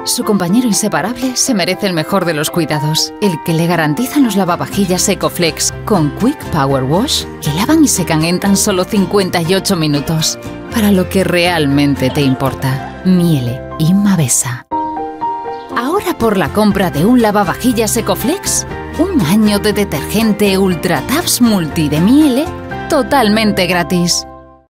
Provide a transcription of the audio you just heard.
Su compañero inseparable se merece el mejor de los cuidados, el que le garantizan los lavavajillas Ecoflex con Quick Power Wash, que lavan y secan en tan solo 58 minutos. Para lo que realmente te importa. Miele y Mavesa. Ahora por la compra de un lavavajillas Ecoflex, un año de detergente Ultra Tabs Multi de Miele totalmente gratis.